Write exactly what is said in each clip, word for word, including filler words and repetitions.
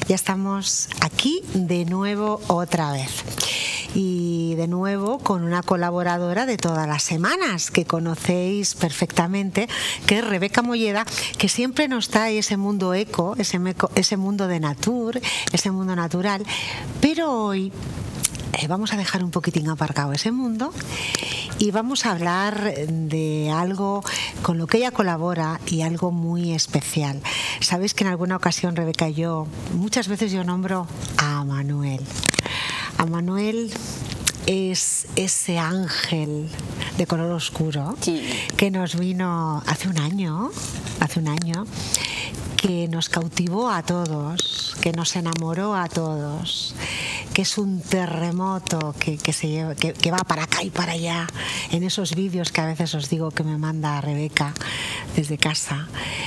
Ya estamos aquí de nuevo otra vez. Y de nuevo con una colaboradora de todas las semanas que conocéis perfectamente, que es Rebeca Molleda, que siempre nos trae ese mundo eco, ese, meco, ese mundo de natur, ese mundo natural. Pero hoy eh, vamos a dejar un poquitín aparcado ese mundo y vamos a hablar de algo con lo que ella colabora y algo muy especial. Sabéis que en alguna ocasión Rebeca y yo, muchas veces yo nombro a Manuel. A Manuel es ese ángel de color oscuro, sí, que nos vino hace un año, hace un año, que nos cautivó a todos, que nos enamoró a todos, que es un terremoto que, que, se lleva, que, que va para acá y para allá, en esos vídeos que a veces os digo que me manda Rebeca desde casa.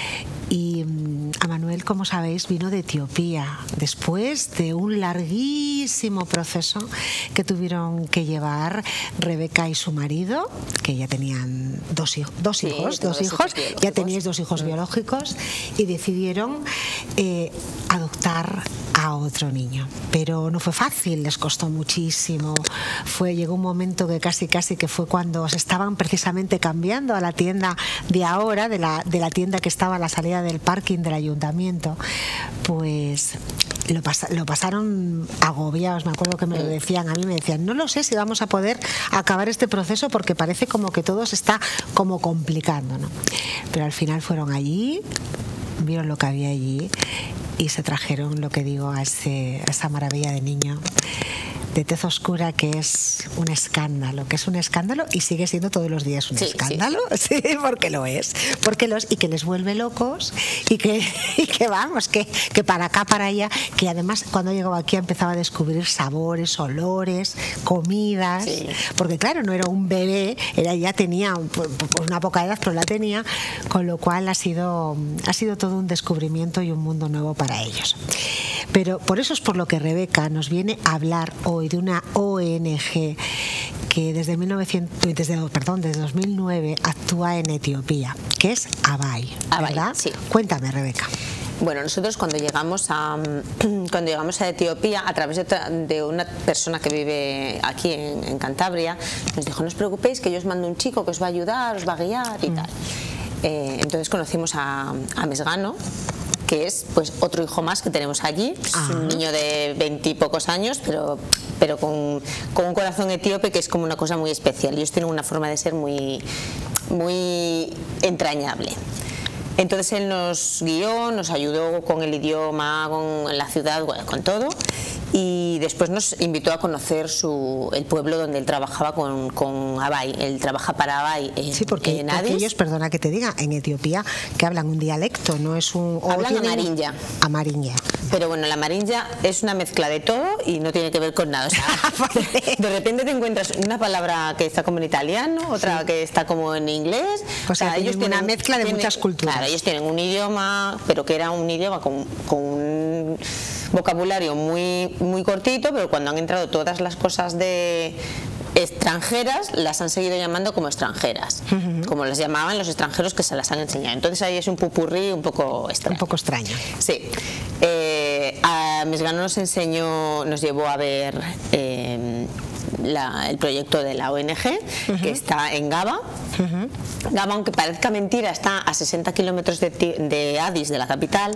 Y a Manuel, como sabéis, vino de Etiopía después de un larguísimo proceso que tuvieron que llevar Rebeca y su marido, que ya tenían dos, hijos, dos sí, hijos, dos hijos, ya teníais dos hijos sí. biológicos, y decidieron eh, adoptar a otro niño. Pero no fue fácil, les costó muchísimo. Fue, llegó un momento que casi casi que fue cuando se estaban precisamente cambiando a la tienda de ahora, de la, de la tienda que estaba a la salida del parking del ayuntamiento, pues lo, pas lo pasaron agobiados. Me acuerdo que me lo decían, a mí me decían, no lo sé si vamos a poder acabar este proceso porque parece como que todo se está como complicando, ¿no? Pero al final fueron allí, vieron lo que había allí y se trajeron, lo que digo, a, ese, a esa maravilla de niño de tez oscura, que es un escándalo, que es un escándalo y sigue siendo todos los días un sí, escándalo, sí, sí. sí, porque lo es, porque los y que les vuelve locos y que, y que vamos, que, que para acá, para allá, que además cuando llegaba aquí empezaba a descubrir sabores, olores, comidas, sí. porque claro, no era un bebé, era ya tenía pues, una poca edad, pero la tenía, con lo cual ha sido, ha sido todo un descubrimiento y un mundo nuevo para ellos. Pero por eso es por lo que Rebeca nos viene a hablar hoy de una O N G que desde, mil novecientos, desde, perdón, desde dos mil nueve actúa en Etiopía, que es Abai, ¿verdad? Sí. Cuéntame, Rebeca. Bueno, nosotros cuando llegamos a cuando llegamos a Etiopía, a través de, de una persona que vive aquí en, en Cantabria, nos dijo, no os preocupéis que yo os mando un chico que os va a ayudar, os va a guiar y mm. tal. Eh, entonces conocimos a, a Mesgano, que es pues otro hijo más que tenemos allí. Es ah. un niño de veintipocos años, pero, pero con, con un corazón etíope, que es como una cosa muy especial. Ellos tienen una forma de ser muy, muy entrañable. Entonces él nos guió, nos ayudó con el idioma, con la ciudad, bueno, con todo. Y después nos invitó a conocer su, el pueblo donde él trabajaba con, con Abai. Él trabaja para Abai en, sí, porque, en porque ellos, perdona que te diga, en Etiopía que hablan un dialecto, no es un... Hablan amarinja. Amarinja. Pero bueno, la amarinja es una mezcla de todo y no tiene que ver con nada. O sea, de repente te encuentras una palabra que está como en italiano, otra sí. que está como en inglés. O sea, o sea ellos tienen una mezcla de tienen, muchas culturas. Claro, ellos tienen un idioma, pero que era un idioma con, con un vocabulario muy, muy cortito, pero cuando han entrado todas las cosas de extranjeras, las han seguido llamando como extranjeras, uh-huh. como las llamaban los extranjeros que se las han enseñado. Entonces ahí es un pupurrí un poco extraño. Un poco extraño. Sí. Eh, a Mesgano nos enseñó, nos llevó a ver eh, la, el proyecto de la O N G, uh-huh. que está en Gaba. Uh-huh. Gaba, aunque parezca mentira, está a sesenta kilómetros de, de Addis, de la capital,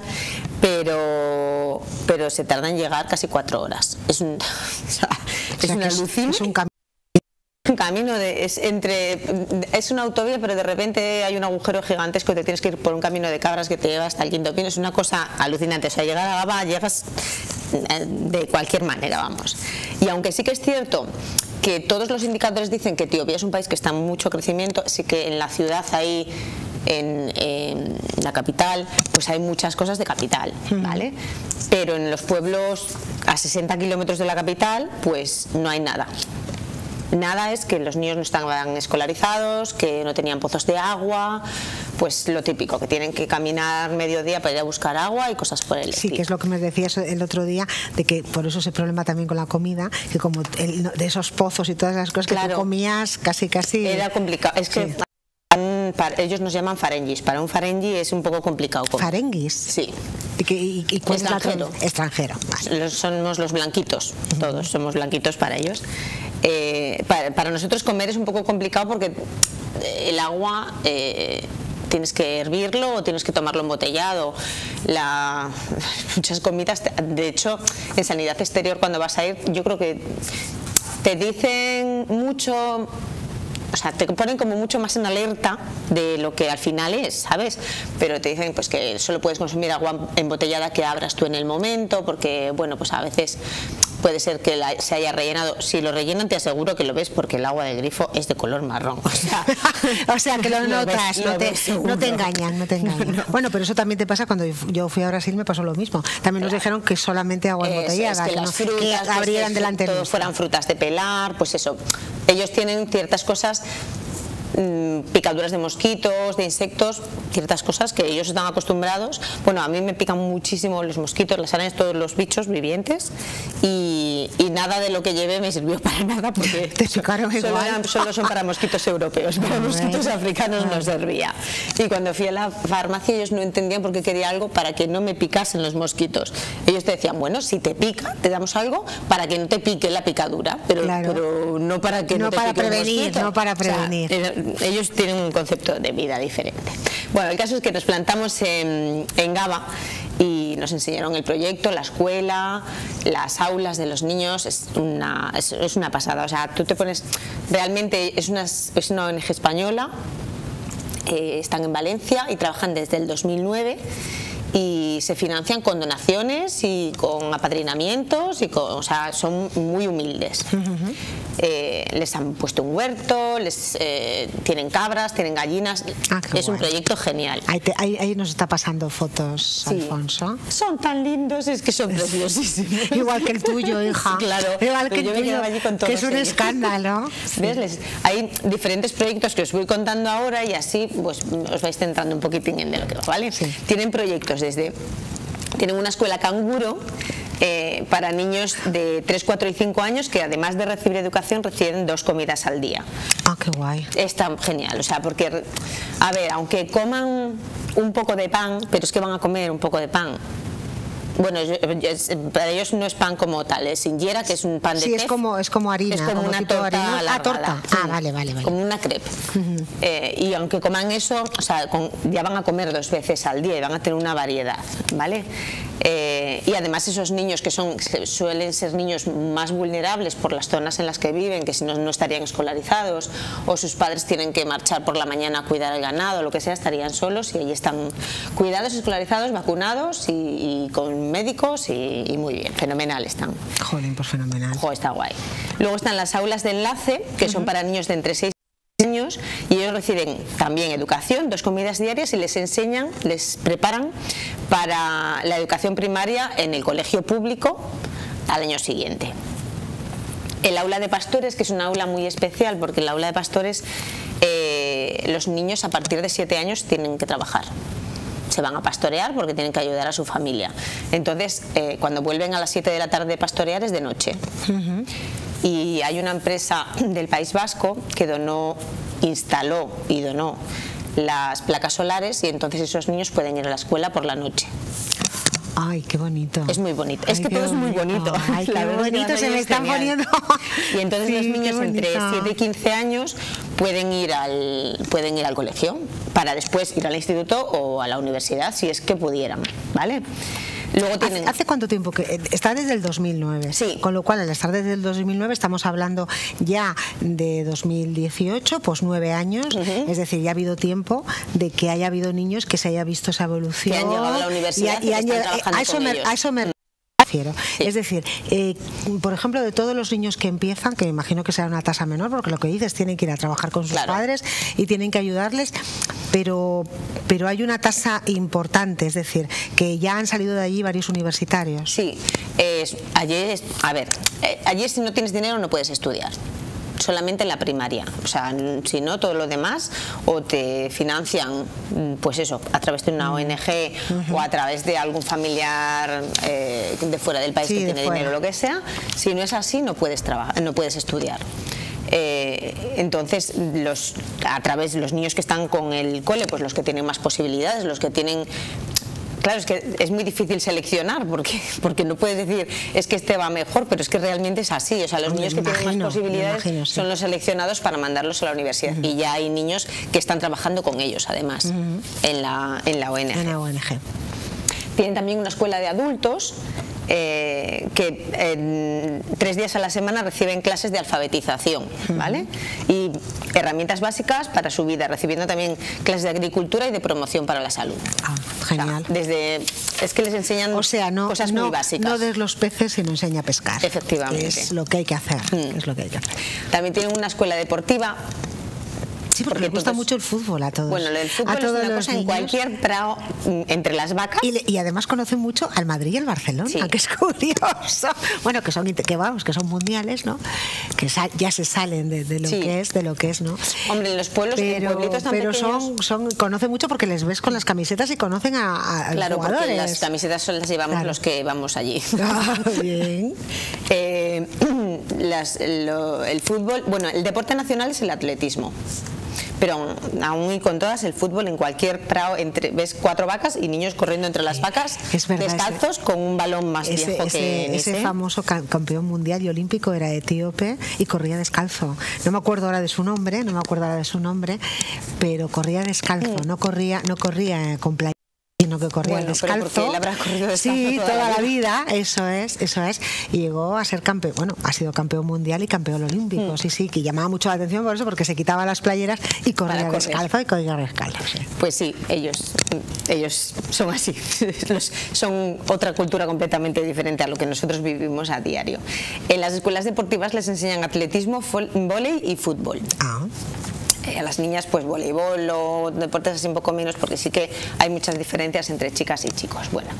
pero, pero se tarda en llegar casi cuatro horas. Es, un, o sea, o sea, es una alucina. Es un camino. Un camino de, es entre es una autovía, pero de repente hay un agujero gigantesco y te tienes que ir por un camino de cabras que te lleva hasta el Quinto Pino. Es una cosa alucinante. O sea, llegar a Gaba llegas de cualquier manera, vamos. Y aunque sí que es cierto que todos los indicadores dicen que Etiopía es un país que está en mucho crecimiento, sí que en la ciudad hay En, en la capital pues hay muchas cosas de capital, ¿vale? Pero en los pueblos a sesenta kilómetros de la capital pues no hay nada. Nada es que los niños no estaban escolarizados, que no tenían pozos de agua, pues lo típico, que tienen que caminar mediodía para ir a buscar agua y cosas por el sí, estilo. Sí, que es lo que me decías el otro día, de que por eso ese problema también con la comida, que como el, de esos pozos y todas esas cosas, claro, que tú comías casi casi... Era complicado, es que... Sí. para, ellos nos llaman farengis. Para un farengi es un poco complicado. ¿Farengis? Sí. ¿Y, y, y cuál extranjero? Es la extranjero. Vale. Los, somos los blanquitos, todos uh-huh. somos blanquitos para ellos. Eh, para, para nosotros comer es un poco complicado porque el agua eh, tienes que hervirlo o tienes que tomarlo embotellado. La, muchas comidas, de hecho, en sanidad exterior cuando vas a ir, yo creo que te dicen mucho. O sea, te ponen como mucho más en alerta de lo que al final es, ¿sabes? Pero te dicen pues que solo puedes consumir agua embotellada que abras tú en el momento, porque, bueno, pues a veces puede ser que la, se haya rellenado. Si lo rellenan te aseguro que lo ves porque el agua del grifo es de color marrón. O sea, o sea que lo, lo notas, ves, no, lo te, no te engañan, no te engañan. No, no. Bueno, pero eso también te pasa cuando yo fui a Brasil, me pasó lo mismo. También nos dijeron que solamente agua embotellada, es, es que, que, las no, frutas, que pues abrieran que delante de todo fueran frutas de pelar, pues eso. Ellos tienen ciertas cosas, mmm, picaduras de mosquitos, de insectos, ciertas cosas que ellos están acostumbrados. Bueno, a mí me pican muchísimo los mosquitos, las arañas, todos los bichos vivientes, y, y nada de lo que llevé me sirvió para nada porque te picaron solo, igual. Eran, solo son para mosquitos europeos, para ah, mosquitos bueno. africanos no servía. Y cuando fui a la farmacia ellos no entendían por qué quería algo para que no me picasen los mosquitos. Ellos te decían, bueno, si te pica, te damos algo para que no te pique la picadura, pero, claro. pero no para que no, no te para pique prevenir, no para prevenir. O sea, ellos tienen un concepto de vida diferente. Bueno, el caso es que nos plantamos en, en Gaba y nos enseñaron el proyecto, la escuela, las aulas de los niños. Es una, es, es una pasada. O sea, tú te pones, realmente es una, es una O N G española, eh, están en Valencia y trabajan desde el dos mil nueve. Y se financian con donaciones y con apadrinamientos y con, o sea, son muy humildes. Uh-huh. eh, les han puesto un huerto, les eh, tienen cabras, tienen gallinas. Ah, es guay. Un proyecto genial. Ahí, te, ahí, ahí nos está pasando fotos, sí. Alfonso. Son tan lindos, es que son preciosísimos. Igual que el tuyo, hija. Claro, igual que el tuyo, allí con que es un ellos. Escándalo. Sí. ¿Ves? Les, hay diferentes proyectos que os voy contando ahora y así pues os vais centrando un poquitín en de lo que os vale. Sí. Tienen proyectos desde, tienen una escuela canguro eh, para niños de tres, cuatro y cinco años que además de recibir educación reciben dos comidas al día. Ah, qué guay. Está genial, o sea, porque, a ver, aunque coman un poco de pan, pero es que van a comer un poco de pan. Bueno, es, para ellos no es pan como tal, es injera, que es un pan de sí, tef. es como, es como harina. Es como, como una torta alargada. Ah, torta. Ah, vale, vale, vale. Como una crepe. Uh-huh. eh, y aunque coman eso, o sea, con, ya van a comer dos veces al día y van a tener una variedad, ¿vale? Eh, y además esos niños que son suelen ser niños más vulnerables por las zonas en las que viven, que si no, no estarían escolarizados, o sus padres tienen que marchar por la mañana a cuidar el ganado, lo que sea, estarían solos y allí están cuidados, escolarizados, vacunados y, y con médicos y, y muy bien, fenomenal están. Jolín, pues fenomenal. Jo, está guay. Luego están las aulas de enlace, que uh-huh. son para niños de entre seis años y ellos reciben también educación, dos comidas diarias y les enseñan, les preparan para la educación primaria en el colegio público al año siguiente. El aula de pastores, que es una aula muy especial porque el aula de pastores eh, los niños a partir de siete años tienen que trabajar. Se van a pastorear porque tienen que ayudar a su familia. Entonces, eh, cuando vuelven a las siete de la tarde de pastorear es de noche. Uh-huh. Y hay una empresa del País Vasco que donó, instaló y donó las placas solares y entonces esos niños pueden ir a la escuela por la noche. Ay, qué bonito. Es muy bonito. Ay, es que todo bonito. Es muy bonito. Ay, qué bonito se me están poniendo. Y entonces sí, los niños entre siete y quince años pueden ir al pueden ir al colegio para después ir al instituto o a la universidad si es que pudieran, ¿vale? Luego tienen... ¿Hace, ¿Hace cuánto tiempo? Que está desde el dos mil nueve. Sí. Con lo cual, al estar desde el dos mil nueve, estamos hablando ya de dos mil dieciocho, pues nueve años. Uh-huh. Es decir, ya ha habido tiempo de que haya habido niños que se haya visto esa evolución. Que han llegado a la universidad y, y, y han llegado, a eso con me, ellos. A eso me refiero. Sí. Es decir, eh, por ejemplo, de todos los niños que empiezan, que me imagino que será una tasa menor, porque lo que dices, tienen que ir a trabajar con sus claro. padres y tienen que ayudarles, pero, pero hay una tasa importante, es decir, que ya han salido de allí varios universitarios. Sí, eh, allí, es, a ver, eh, allí si no tienes dinero no puedes estudiar. Solamente en la primaria, o sea, si no, todo lo demás o te financian, pues eso, a través de una O N G uh-huh. o a través de algún familiar eh, de fuera del país sí, que tiene dinero o lo que sea. Si no es así, no puedes trabajar, no puedes estudiar. Eh, entonces, los, a través de los niños que están con el cole, pues los que tienen más posibilidades, los que tienen... Claro, es que es muy difícil seleccionar porque, porque no puedes decir es que este va mejor, pero es que realmente es así. O sea, los niños que imagino, tienen más posibilidades imagino, sí. son los seleccionados para mandarlos a la universidad. Uh-huh. Y ya hay niños que están trabajando con ellos, además, uh-huh. en, la, en la O N G. En la O N G. Tienen también una escuela de adultos eh, que eh, tres días a la semana reciben clases de alfabetización, ¿vale? Y herramientas básicas para su vida, recibiendo también clases de agricultura y de promoción para la salud. Ah, genial. O sea, desde, es que les enseñan o sea, no, cosas no, muy básicas. No des los peces sino enseña a pescar. Efectivamente. Es lo que hay que hacer. Mm. Es lo que hay que hacer. También tienen una escuela deportiva. Sí, porque, porque les gusta todos, mucho el fútbol a todos. Bueno, el fútbol a es todos una cosa niños. En cualquier prado entre las vacas. Y, le, y además conocen mucho al Madrid y al Barcelona, sí. Que es curioso. Bueno, que son que vamos, que son mundiales, ¿no? Que sa ya se salen de, de lo sí. que es, de lo que es, ¿no? Hombre, en los pueblos, pero, en pueblitos tan pero pequeños. son, son, conocen mucho porque les ves con las camisetas y conocen a, a claro, los jugadores. Porque las camisetas son las llevamos claro. los que vamos allí. Ah, bien. eh, las, lo, el fútbol, bueno, el deporte nacional es el atletismo. Pero aún y con todas, el fútbol en cualquier prado, entre, ves cuatro vacas y niños corriendo entre las vacas, es verdad, descalzos, ese, con un balón más ese, viejo ese, que ese. Ese famoso campeón mundial y olímpico era etíope y corría descalzo. No me acuerdo ahora de su nombre, no me acuerdo ahora de su nombre, pero corría descalzo, mm. no corría, no corría con playa, sino que corría bueno, descalzo. Pero él habrá corrido descalzo sí, toda, toda la la vida, eso es, eso es. Y llegó a ser campeón, bueno, ha sido campeón mundial y campeón olímpico, mm. sí, sí, que llamaba mucho la atención por eso, porque se quitaba las playeras y corría descalzo y corría descalzo. Sí. Pues sí, ellos, ellos son así, son otra cultura completamente diferente a lo que nosotros vivimos a diario. En las escuelas deportivas les enseñan atletismo, vóley y fútbol. Ah. A las niñas pues voleibol o deportes así un poco menos porque sí que hay muchas diferencias entre chicas y chicos. Bueno,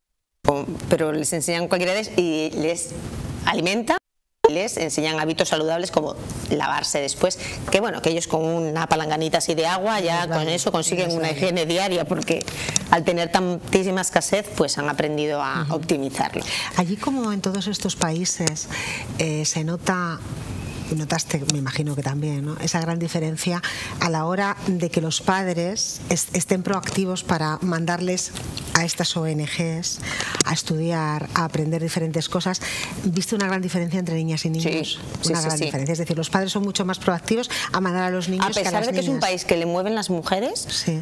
pero les enseñan cualquiera y les alimentan y les enseñan hábitos saludables como lavarse después, que bueno, que ellos con una palanganita así de agua ya vale, con eso consiguen una vale. higiene diaria porque al tener tantísima escasez pues han aprendido a uh-huh. optimizarlo. Allí como en todos estos países eh, se nota... Notaste, me imagino que también, ¿no? Esa gran diferencia a la hora de que los padres est estén proactivos para mandarles a estas O N Ges a estudiar, a aprender diferentes cosas. ¿Viste una gran diferencia entre niñas y niños? Sí, una sí, gran sí, diferencia. Es decir, los padres son mucho más proactivos a mandar a los niños a pesar que a las de que niñas. Es un país que le mueven las mujeres. Sí.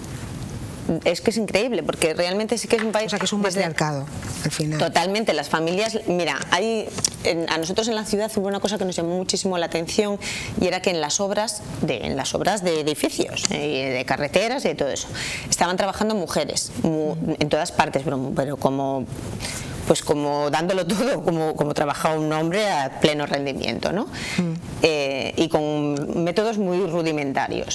Es que es increíble porque realmente sí que es un país, o sea, que es un matriarcado al final. Totalmente, las familias, mira, hay en, a nosotros en la ciudad hubo una cosa que nos llamó muchísimo la atención y era que en las obras de en las obras de edificios, eh, de carreteras y de todo eso, estaban trabajando mujeres mu, en todas partes, pero, pero como pues como dándolo todo, como, como trabajaba un hombre a pleno rendimiento, ¿no? Mm. Eh, y con métodos muy rudimentarios.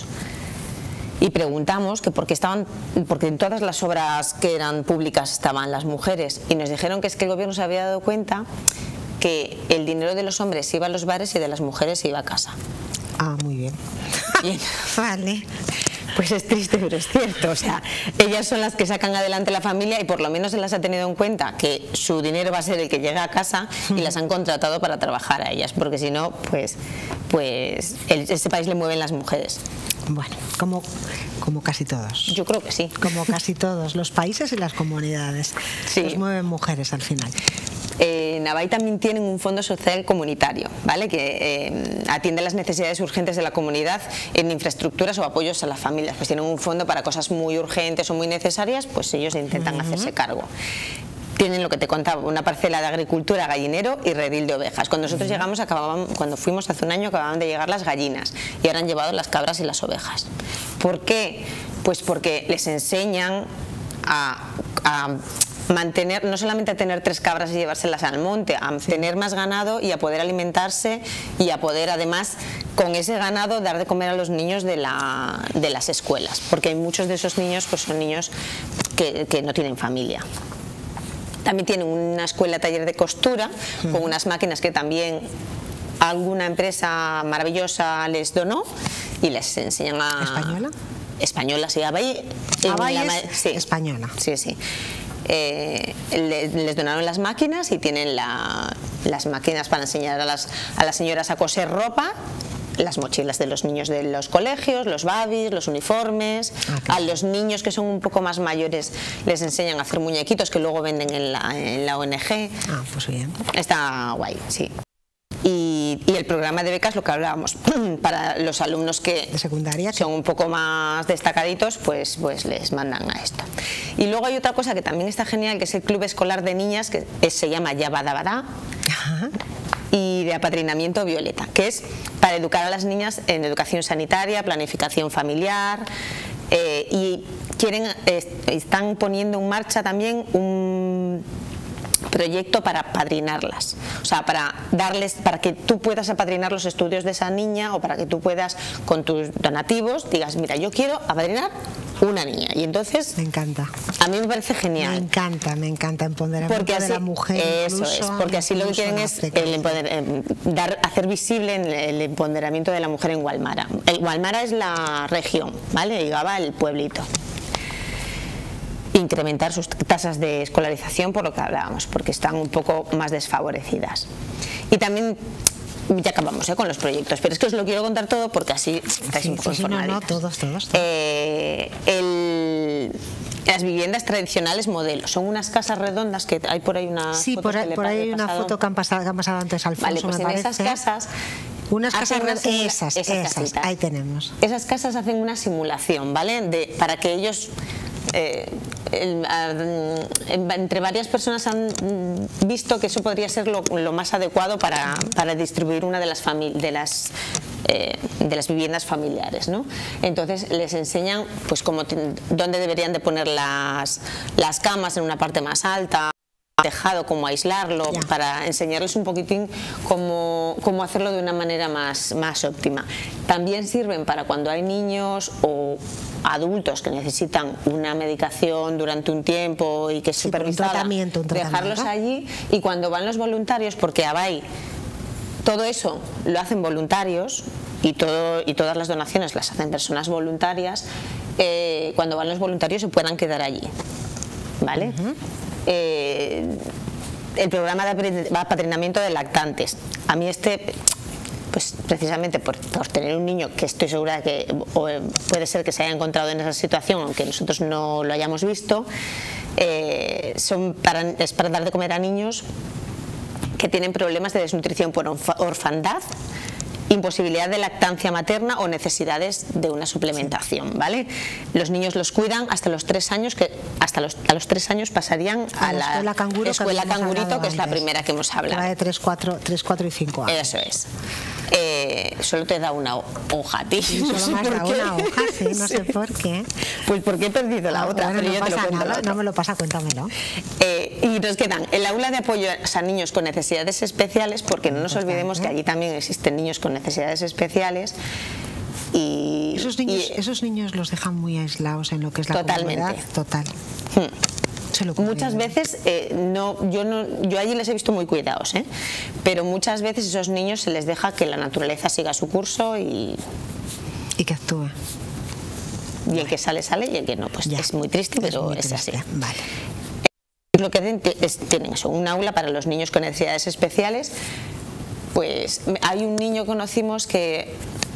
Y preguntamos que por qué estaban, porque en todas las obras que eran públicas estaban las mujeres, y nos dijeron que es que el gobierno se había dado cuenta que el dinero de los hombres iba a los bares y de las mujeres iba a casa. Ah, muy bien. Bien. Vale. Pues es triste, pero es cierto. O sea, ellas son las que sacan adelante la familia y por lo menos se las ha tenido en cuenta que su dinero va a ser el que llega a casa y las han contratado para trabajar a ellas, porque si no, pues, pues el, este país le mueven las mujeres. Bueno, como, como casi todos. Yo creo que sí. Como casi todos, los países y las comunidades. Sí. Los mueven mujeres al final. Eh, Navai también tienen un fondo social comunitario, ¿vale? Que eh, atiende las necesidades urgentes de la comunidad en infraestructuras o apoyos a las familias. Pues tienen un fondo para cosas muy urgentes o muy necesarias, pues ellos intentan uh-huh. hacerse cargo. Tienen lo que te contaba, una parcela de agricultura, gallinero y redil de ovejas. Cuando nosotros llegamos, acababan, cuando fuimos hace un año, acababan de llegar las gallinas y ahora han llevado las cabras y las ovejas. ¿Por qué? Pues porque les enseñan a, a mantener, no solamente a tener tres cabras y llevárselas al monte, a tener más ganado y a poder alimentarse y a poder además con ese ganado dar de comer a los niños de, la, de las escuelas, porque muchos de esos niños pues son niños que, que no tienen familia. También tienen una escuela taller de costura uh-huh. con unas máquinas que también alguna empresa maravillosa les donó y les enseñan a... ¿Española? Española, sí, Abai, Abai la, es sí, española. Sí, sí. Eh, les, les donaron las máquinas y tienen la, las máquinas para enseñar a las, a las señoras a coser ropa las mochilas de los niños de los colegios, los babis, los uniformes. Okay. A los niños que son un poco más mayores les enseñan a hacer muñequitos que luego venden en la, en la O N G. Ah, pues bien. Está guay, sí. Y, y el programa de becas, lo que hablábamos, para los alumnos que de secundaria son un poco más destacaditos, pues, pues les mandan a esto. Y luego hay otra cosa que también está genial, que es el club escolar de niñas, que es, se llama Yabadabadá, y de apadrinamiento Violeta, que es para educar a las niñas en educación sanitaria, planificación familiar, eh, y quieren, eh, están poniendo en marcha también un proyecto para apadrinarlas, o sea, para darles, para que tú puedas apadrinar los estudios de esa niña, o para que tú puedas con tus donativos digas, mira, yo quiero apadrinar una niña, y entonces me encanta, a mí me parece genial, me encanta, me encanta empoderamiento porque así, de la mujer, eso es, porque así lo que quieren es el empoder, dar, hacer visible el empoderamiento de la mujer en Gualmara. El Gualmara es la región, ¿vale? Y Gaba el pueblito. Incrementar sus tasas de escolarización, por lo que hablábamos, porque están un poco más desfavorecidas. Y también, ya acabamos ¿eh? con los proyectos, pero es que os lo quiero contar todo porque así estáis sí, un poco sí, informaditas. No, no, todos, todos. todos. Eh, el, las viviendas tradicionales modelo, son unas casas redondas que hay por ahí una sí, por ahí, por ahí hay una foto que han pasado, que han pasado antes, Alfonso, vale, pues me en parece. Esas casas unas casas una esas, esas, esas ahí tenemos. Esas casas hacen una simulación, ¿vale? De, para que ellos Eh, el, a, entre varias personas han visto que eso podría ser lo, lo más adecuado para, para distribuir una de las, de las, eh, de las viviendas familiares, ¿no? Entonces les enseñan pues cómo dónde deberían de poner las, las camas en una parte más alta, tejado, cómo aislarlo, ya. Para enseñarles un poquitín cómo, cómo hacerlo de una manera más, más óptima. También sirven para cuando hay niños o adultos que necesitan una medicación durante un tiempo y que es sí, supervisada, un tratamiento, un tratamiento. Dejarlos allí, y cuando van los voluntarios, porque a Abay todo eso lo hacen voluntarios y, todo, y todas las donaciones las hacen personas voluntarias, eh, cuando van los voluntarios se puedan quedar allí, ¿vale? Uh-huh. Eh, el programa de apadrinamiento de lactantes, a mí este, pues precisamente por, por tener un niño que estoy segura de que o, puede ser que se haya encontrado en esa situación, aunque nosotros no lo hayamos visto, eh, son para, es para dar de comer a niños que tienen problemas de desnutrición por orfandad, imposibilidad de lactancia materna o necesidades de una suplementación, ¿vale? Los niños los cuidan hasta los tres años, que hasta los, a los tres años pasarían a, a la escuela, canguro, escuela que cangurito, que es la primera que hemos hablado. La de tres, cuatro y cinco años. Eso es. Eh, solo te da una hoja a ti. Sí, solo no me has dado una hoja, sí, no sí. sé por qué. Pues porque he perdido la ah, otra, bueno, pero no yo pasa te lo nada, no me lo pasa, cuéntamelo. Eh, y nos quedan el aula de apoyo a niños con necesidades especiales, porque no nos Bastante. olvidemos que allí también existen niños con necesidades especiales. Y esos niños, y, esos niños los dejan muy aislados en lo que es la totalmente. comunidad. Total. Hmm. Muchas veces, eh, no, yo, no, yo allí les he visto muy cuidados, ¿eh? Pero muchas veces esos niños se les deja que la naturaleza siga su curso y... Y que actúe. Y el que sale, sale, y el que no, pues ya. Es muy triste, pero es, muy es triste. así. Vale. Lo que tienen es, tienen eso, un aula para los niños con necesidades especiales. Pues hay un niño que conocimos que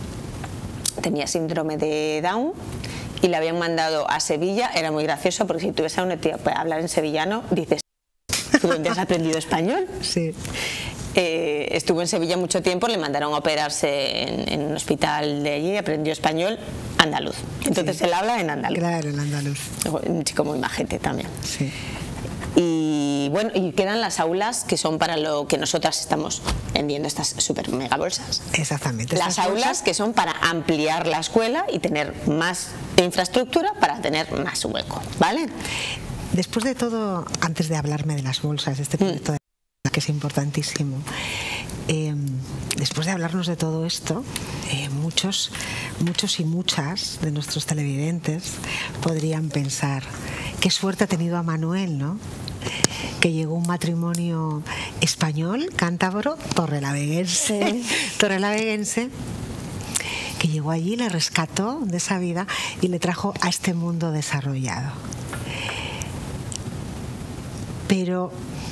tenía síndrome de Down y le habían mandado a Sevilla. Era muy gracioso porque si tú ves a una tía hablar en sevillano, dices, ¿tú dónde has aprendido español? Sí. Eh, estuvo en Sevilla mucho tiempo, le mandaron a operarse en, en un hospital de allí, aprendió español andaluz. Entonces sí. Él habla en andaluz. Claro, en andaluz. Un chico muy majete también. Sí. Y bueno, y quedan las aulas que son para lo que nosotras estamos vendiendo, estas super mega bolsas. Exactamente. Las aulas bolsas? que son para ampliar la escuela y tener más infraestructura para tener más hueco, ¿vale? Después de todo, antes de hablarme de las bolsas, de este proyecto mm. de que es importantísimo, eh, después de hablarnos de todo esto, eh, muchos, muchos y muchas de nuestros televidentes podrían pensar, qué suerte ha tenido a Manuel, ¿no? Que llegó un matrimonio español, cántabro, torrelaveguense, sí. torrelaveguense, que llegó allí, le rescató de esa vida y le trajo a este mundo desarrollado. Pero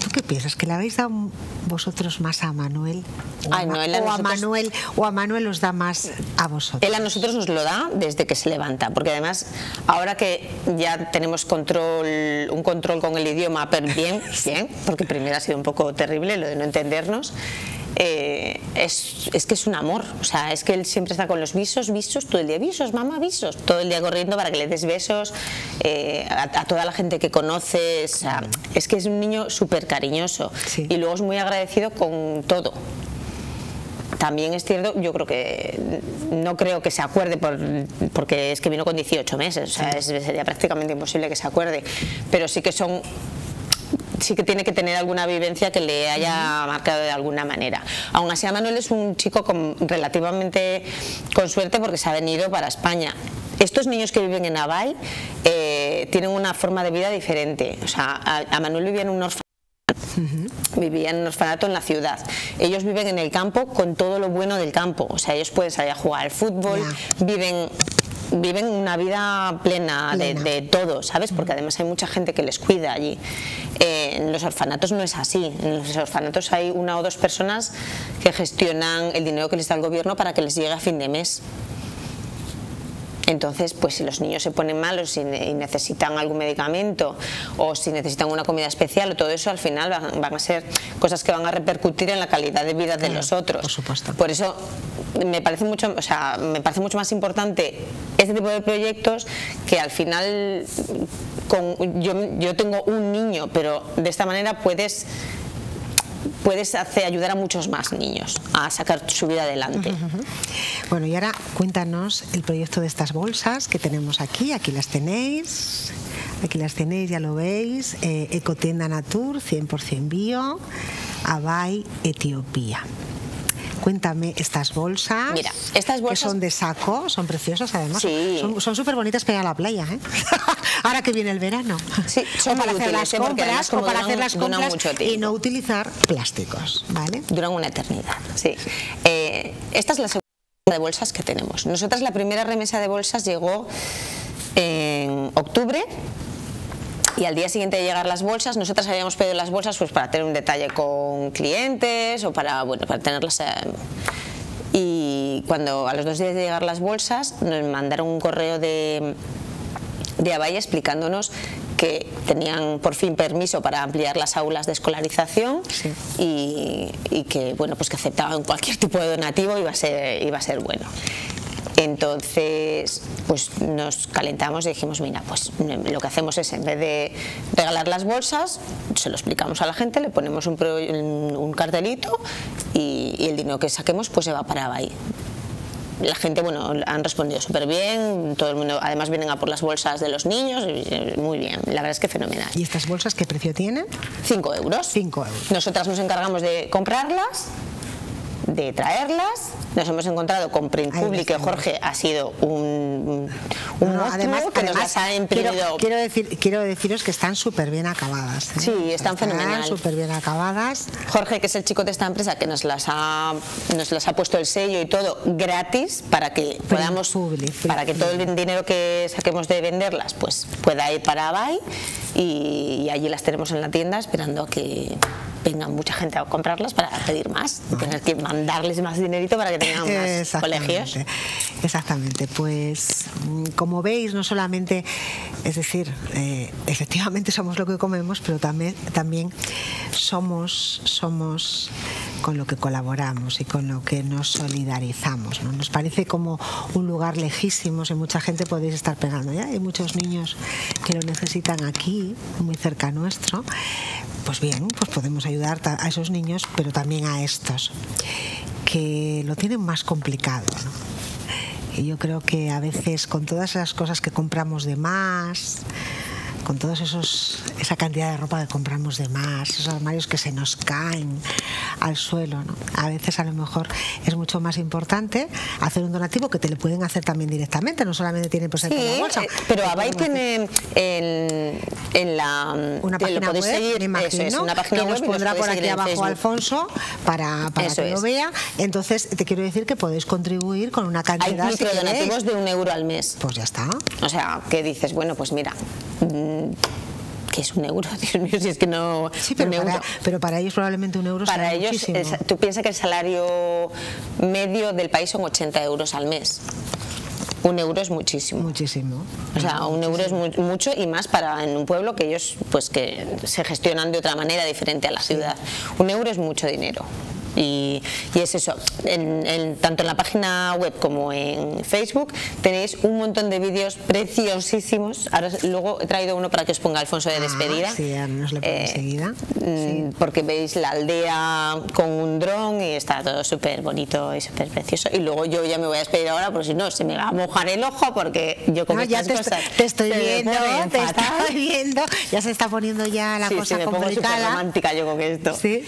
¿tú qué piensas? ¿Que le habéis dado vosotros más a Manuel? ¿O, Ay, a, no, o, él a a nosotros... Manuel, ¿O a Manuel os da más a vosotros? Él a nosotros nos lo da desde que se levanta, porque además ahora que ya tenemos control, un control con el idioma, pero bien, bien, porque primero ha sido un poco terrible lo de no entendernos. Eh, es, es que es un amor, o sea, es que él siempre está con los visos, visos, todo el día visos, mamá, visos, todo el día corriendo para que le des besos eh, a, a toda la gente que conoces, o sea, es que es un niño súper cariñoso, sí. Y luego es muy agradecido con todo. También es cierto, yo creo que no creo que se acuerde por, porque es que vino con dieciocho meses, o sea, es, sería prácticamente imposible que se acuerde, pero sí que son sí que tiene que tener alguna vivencia que le haya marcado de alguna manera. Aún así, Manuel es un chico con, relativamente con suerte porque se ha venido para España. Estos niños que viven en Abay eh, tienen una forma de vida diferente. O sea, a, a Manuel vivía en un orfanato. Uh-huh. Vivía en un orfanato en la ciudad. Ellos viven en el campo con todo lo bueno del campo. O sea, ellos pueden salir a jugar al fútbol, yeah. viven... viven una vida plena de, de todo, ¿sabes? Porque además hay mucha gente que les cuida allí. Eh, en los orfanatos no es así. En los orfanatos hay una o dos personas que gestionan el dinero que les da el gobierno para que les llegue a fin de mes. Entonces, pues si los niños se ponen malos y necesitan algún medicamento o si necesitan una comida especial o todo eso, al final van, van a ser cosas que van a repercutir en la calidad de vida de claro, los otros. Por supuesto. Por eso me parece mucho, o sea, me parece mucho más importante este tipo de proyectos que al final con, yo, yo tengo un niño, pero de esta manera puedes puedes hacer, ayudar a muchos más niños a sacar su vida adelante. Uh-huh. Bueno, y ahora cuéntanos el proyecto de estas bolsas que tenemos aquí. Aquí las tenéis, aquí las tenéis, ya lo veis. Eh, Ecotienda Natur, cien por cien bio, Abay, Etiopía. Cuéntame estas bolsas. Mira, estas bolsas que son de saco, son preciosas además. Sí. Son súper bonitas para ir a la playa, ¿eh? Ahora que viene el verano. Sí, son o para muy hacer útiles, las compras, o para duran, hacer las compras mucho y no utilizar plásticos, ¿vale? Duran una eternidad, sí. Eh, esta es la segunda de bolsas que tenemos. Nosotras la primera remesa de bolsas llegó en octubre. Y al día siguiente de llegar las bolsas, nosotras habíamos pedido las bolsas pues para tener un detalle con clientes o para, bueno, para tenerlas. Eh, y cuando a los dos días de llegar las bolsas nos mandaron un correo de, de Abay explicándonos que tenían por fin permiso para ampliar las aulas de escolarización sí. y, y que, bueno, pues que aceptaban cualquier tipo de donativo, iba a ser, iba a ser bueno. Entonces, pues nos calentamos y dijimos, mira, pues lo que hacemos es, en vez de regalar las bolsas, se lo explicamos a la gente, le ponemos un, un cartelito y, y el dinero que saquemos pues se va para Abay. La gente, bueno, han respondido súper bien, todo el mundo, además vienen a por las bolsas de los niños, muy bien, la verdad es que fenomenal. ¿Y estas bolsas qué precio tienen? Cinco euros. Cinco euros. Nosotras nos encargamos de comprarlas, de traerlas. Nos hemos encontrado con Print Public, que Jorge ha sido un, un no, monstruo además, que además, nos las ha imprimido. Quiero, quiero, decir, quiero deciros que están súper bien acabadas, ¿eh? Sí, están, están fenomenal. súper bien acabadas. Jorge, que es el chico de esta empresa, que nos las ha, nos las ha puesto el sello y todo gratis para que Print podamos, Public, para que todo el dinero que saquemos de venderlas pues pueda ir para Abay y, y allí las tenemos en la tienda esperando a que venga mucha gente a comprarlas para pedir más, y tener que mandarles más dinerito para que tengan más colegios. Exactamente, pues como veis, no solamente, es decir, eh, efectivamente somos lo que comemos, pero también, también somos, somos con lo que colaboramos y con lo que nos solidarizamos, ¿no? Nos parece como un lugar lejísimo, y mucha gente podéis estar pegando, ¿ya? Hay muchos niños que lo necesitan aquí, muy cerca nuestro. Pues bien, pues podemos ayudar a esos niños, pero también a estos que lo tienen más complicado, ¿no? Y yo creo que a veces con todas esas cosas que compramos de más, con todos esos esa cantidad de ropa que compramos de más, esos armarios que se nos caen al suelo, ¿no? A veces a lo mejor es mucho más importante hacer un donativo que te lo pueden hacer también directamente, no solamente tienen pues sí, en la bolsa. Eh, pero Abay tiene en, en la una página web, seguir, me imagino, es, una página que web nos pondrá por aquí abajo Facebook. Alfonso para, para que es. lo vea. Entonces te quiero decir que podéis contribuir con una cantidad. Hay microdonativos de un euro al mes. Pues ya está. O sea, que dices, bueno, pues mira, que que es un euro, Dios mío, si es que no... Sí, pero, para, pero para ellos probablemente un euro para sea ellos, muchísimo. Es, tú piensas que el salario medio del país son ochenta euros al mes. Un euro es muchísimo. Muchísimo. O sea, un euro es mu mucho y más para en un pueblo que ellos pues que se gestionan de otra manera diferente a la ciudad. Sí. Un euro es mucho dinero. Y, y es eso, en, en, tanto en la página web como en Facebook tenéis un montón de vídeos preciosísimos. Ahora luego he traído uno para que os ponga Alfonso de despedida. Ah, sí, nos lo pongo eh, enseguida. Sí. Porque veis la aldea con un dron y está todo súper bonito y súper precioso. Y luego yo ya me voy a despedir ahora, porque si no se me va a mojar el ojo, porque yo con no, estas ya te cosas te estoy viendo, te estoy viendo, ya se está poniendo ya la sí, cosa sí, me complicada. pongo súper romántica yo con esto. ¿Sí?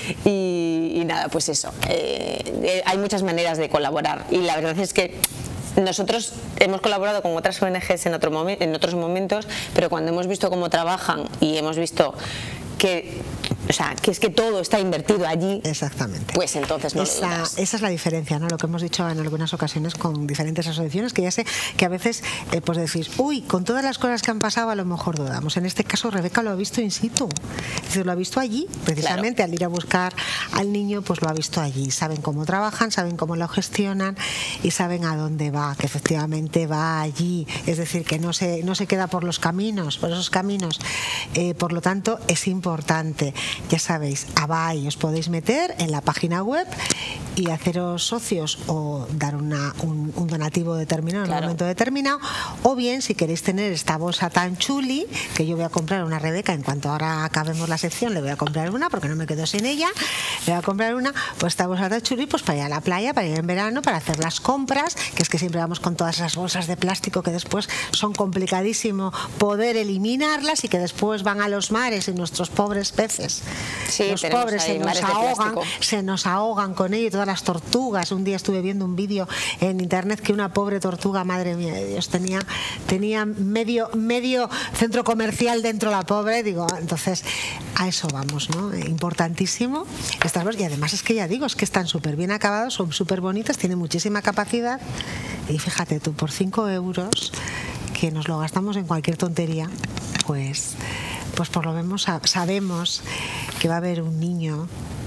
Y, y nada, pues eso, eh, eh, hay muchas maneras de colaborar y la verdad es que nosotros hemos colaborado con otras O N Ges en, otro momen en otros momentos, pero cuando hemos visto cómo trabajan y hemos visto que, o sea, que es que todo está invertido allí. Exactamente. Pues entonces no esa, lo dudas. Esa es la diferencia, ¿no? Lo que hemos dicho en algunas ocasiones con diferentes asociaciones, que ya sé que a veces eh, pues decís, uy, con todas las cosas que han pasado a lo mejor dudamos. En este caso Rebeca lo ha visto in situ, es decir, lo ha visto allí, precisamente claro. Al ir a buscar al niño, pues lo ha visto allí. Saben cómo trabajan, saben cómo lo gestionan y saben a dónde va, que efectivamente va allí. Es decir, que no se, no se queda por los caminos, por esos caminos. Eh, por lo tanto, es importante. Importante, ya sabéis, Abay, os podéis meter en la página web y haceros socios o dar una, un, un donativo determinado en claro. un momento determinado, o bien si queréis tener esta bolsa tan chuli, que yo voy a comprar una Rebeca, en cuanto ahora acabemos la sección le voy a comprar una porque no me quedo sin ella, le voy a comprar una, pues esta bolsa tan chuli pues para ir a la playa, para ir en verano, para hacer las compras, que es que siempre vamos con todas esas bolsas de plástico que después son complicadísimo poder eliminarlas y que después van a los mares y nuestros pobres peces, sí, los pobres se nos ahogan se nos ahogan con ello, todas las tortugas. Un día estuve viendo un vídeo en internet que una pobre tortuga, madre mía de Dios, tenía, tenía medio, medio centro comercial dentro la pobre, digo, entonces a eso vamos, ¿no? Importantísimo estas bolsas, y además es que ya digo, es que están súper bien acabados, son súper bonitas, tienen muchísima capacidad y fíjate tú, por cinco euros que nos lo gastamos en cualquier tontería, pues pues por lo menos sabemos que va a haber un niño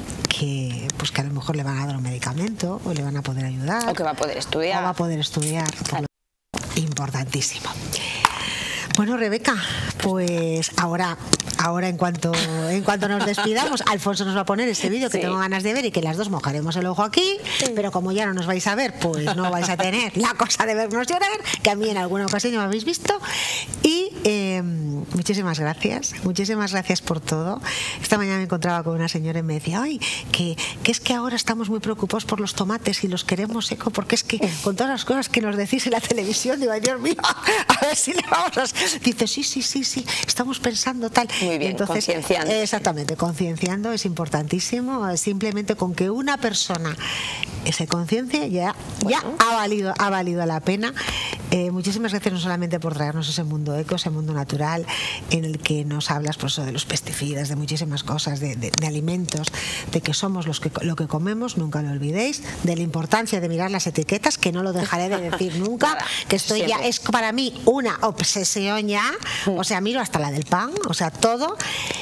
que pues que a lo mejor le van a dar un medicamento o le van a poder ayudar o que va a poder estudiar o va a poder estudiar claro. Importantísimo. Bueno, Rebeca, pues ahora ahora en cuanto en cuanto nos despidamos, Alfonso nos va a poner ese vídeo que sí. tengo ganas de ver y que las dos mojaremos el ojo aquí, sí. pero como ya no nos vais a ver, pues no vais a tener la cosa de vernos llorar, que a mí en alguna ocasión ya me habéis visto. Y eh, muchísimas gracias, muchísimas gracias por todo. Esta mañana me encontraba con una señora y me decía, ay, que, que es que ahora estamos muy preocupados por los tomates y los queremos seco, porque es que con todas las cosas que nos decís en la televisión, digo, ay Dios mío, a ver si le vamos a... Dice, sí, sí, sí, sí, estamos pensando tal. Muy bien, entonces, concienciando. Exactamente, concienciando es importantísimo. Simplemente con que una persona se conciencie ya, bueno. ya ha valido, ha valido la pena. Eh, muchísimas gracias no solamente por traernos ese mundo eco, ese mundo natural en el que nos hablas pues, de los pesticidas, de muchísimas cosas, de, de, de alimentos, de que somos los que, lo que comemos, nunca lo olvidéis, de la importancia de mirar las etiquetas, que no lo dejaré de decir nunca, Nada, que esto siempre. ya es para mí una obsesión ya, o sea, miro hasta la del pan, o sea, todo.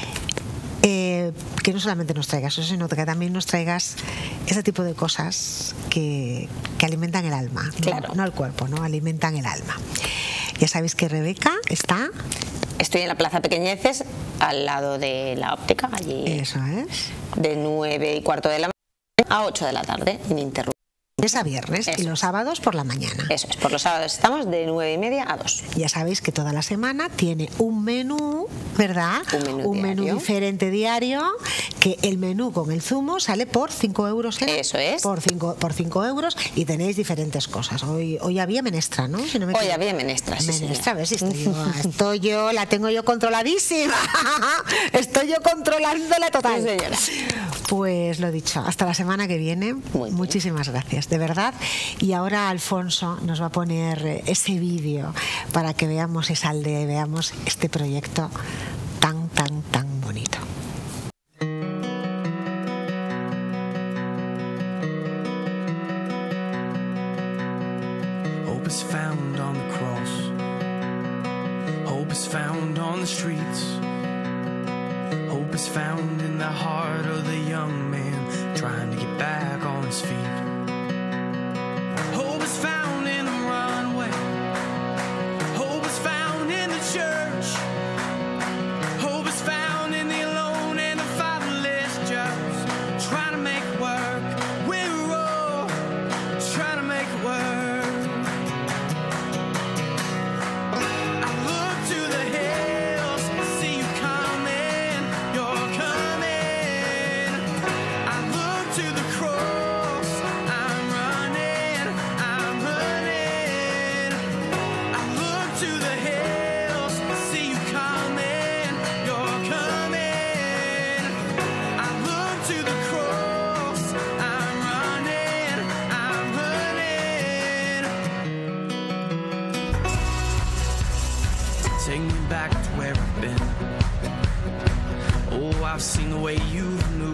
Eh, que no solamente nos traigas eso, sino que también nos traigas ese tipo de cosas que, que alimentan el alma, claro. no, no el cuerpo, no alimentan el alma. Ya sabéis que Rebeca está... Estoy en la Plaza Pequeñeces, al lado de la óptica, allí. Eso es. De nueve y cuarto de la mañana a ocho de la tarde, ininterrumpido. Es a viernes Eso y los sábados por la mañana. Eso es, por los sábados estamos de nueve y media a dos. Ya sabéis que toda la semana tiene un menú, ¿verdad? Un menú, un menú diferente diario, que el menú con el zumo sale por cinco euros. ¿eh? Eso es. Por cinco, por cinco euros y tenéis diferentes cosas. Hoy, hoy había menestra, ¿no? Si no me hoy había menestra, sí, Menestra, a ver si estoy yo, estoy yo, la tengo yo controladísima. Estoy yo controlándola total. Sí, señora. Pues lo dicho, hasta la semana que viene. Muchísimas gracias, de verdad. Y ahora Alfonso nos va a poner ese vídeo para que veamos esa aldea y veamos este proyecto tan, tan, tan bonito. Hope is found on the cross. Hope is found on the streets. is found in the heart of the young man trying to get back on his feet. Hope is found in the runway. Hope is found in the church. Hope is found in the alone and the fatherless, just trying to make it work. We're all trying to make it work. I look to the hills, see you coming, you're coming. I look to the cross, I'm running, I'm running. I look to the hills, see you coming, you're coming. I look to the cross, I'm running, I'm running. Take me back to where I've been. Oh, I've seen the way you've moved.